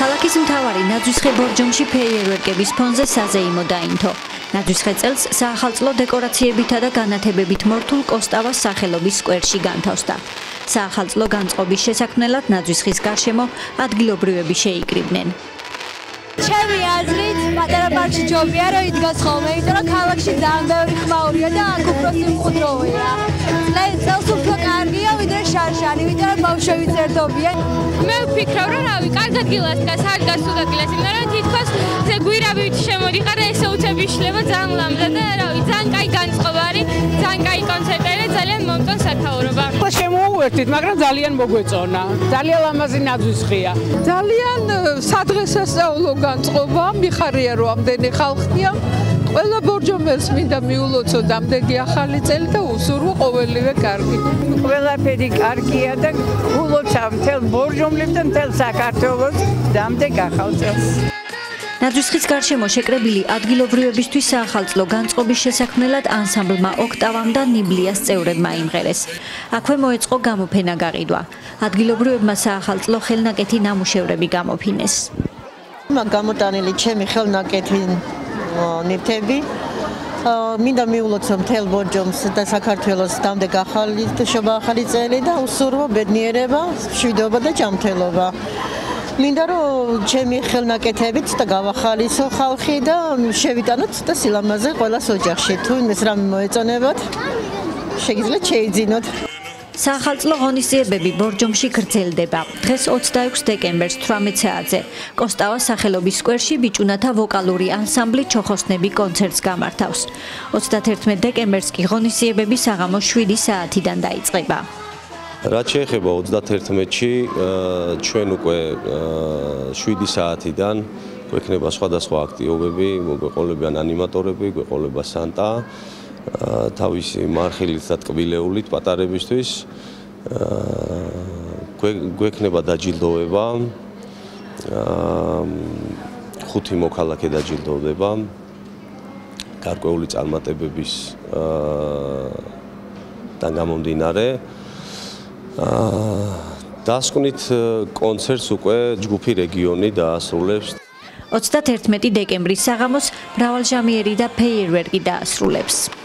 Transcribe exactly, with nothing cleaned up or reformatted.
ქალაქის მთავარი ნაძვისხე ბორჯომში ფეიერვერკების ფონზე საზეიმო დაინთო. ნაძვისხე წელს საახალწლო დეკორაციებითა და განათებებით მორთულ კოსტავას სახელობის სკვერში განთავსდა. საახალწლო განწყობის შესაქმნელად ნაძვისხის გარშემო ადგილობრივები შეიკრიბნენ. ჩემი აზრით, პატარა პარკში ჯობია რომ იდგას ხოლმე, იმიტომ რომ ქალაქში ძალიან ბევრი ხმაურია და აქ უფრო სიმხუდროვეა. წელს უფრო კარგია, ვიდრე შარშანი, იმიტომ რომ ბავშვები წერდობიან. მე ვფიქრობ, რომ რავი, კარგ ადგილას დგას, არ დგას სულ ადგილას, იმიტომ რომ თითქოს ზე გვირავით შემოდიხარ და ესე უცებ იშლება ძალიან ლამაზად და რავი, ძალიან კაი განწყობა არის, ძალიან კაი კონცერტია და ძალიან მომწონს სათაურობა. შემოვუერთდით, მაგრამ ძალიან მოგვეწონა. ძალიან ლამაზი ნაძვისხეა. ძალიან სადღესასწაულო განწყობა, მიხარია რომ ამდენი ხალხია. ყველა ბორჯომელს მინდა მიულოცოთ ამდენი ახალი წელი და უსურვო ყოველივე კარგი. ყველაფერი კარგია და ულოცავ მთელ ბორჯომლებს და მთელ საქართველოს დამდეგ ახალ წელს. ნაძვისხის გარშემო შეკრებილი ადგილობრივებისთვის საახალწლო განწყობის შესაქმნელად ანსამბლმა ოქტავამ და ნიბლიას წევრებმა იმღერეს. აქვე მოეწყო გამოფენა გაყიდვა. ადგილობრივებმა საახალწლო ხელნაკეთი ნამუშევრები გამოფინეს. გამოტანილი ჩემი ხელნაკეთი ნივთები მინდა მიულოცო მთელ ბორჯომს და საქართველოს დამდეგ ახალი შობა ახალი წელი და უსურვო ბედნიერება, მშვიდობა და ჯანმრთელობა. მინდა რომ ჩემი ხელნაკეთებით და გავახალისო ხალხი და შევიტანოთ და სილამაზე ყველას ოჯახში. თუ იმეს რამე მოეწონებათ, შეგიძლიათ შეიძინოთ. საახალწლო ღონისძიებები ბორჯომში გრძელდება. დღეს ოცდაექვსი დეკემბერს თვრამეტ საათზე კოსტავას სახელობის სკვერში ბიჭუნათა ვოკალური ანსამბლი ჩოხოსნები კონცერტს გამართავს. ოცდათერთმეტ დეკემბერს კი ღონისძიებები საღამოს შვიდი საათიდან დაიწყება. რაც შეეხება ოცდათერთმეტში ჩვენ უკვე შვიდი საათიდან გვექნება სხვადასხვა აქტივობები, გვეყოლებიან ანიმატორები, გვეყოლება სანტა თავისი მარხილით და ტკბილეულით პატარებისთვის, გვექნება დაჯილდოება, ხუთი მოქალაქე დაჯილდოვდება გარკვეული წარმატებების და გამომდინარე. დასკვნით კონცერტს უკვე ჯგუფი რეგიონი დაასრულებს. ოცდათერთმეტი დეკემბრის საღამოს მრავალჟამიერი და ფეიერვერკი დაასრულებს.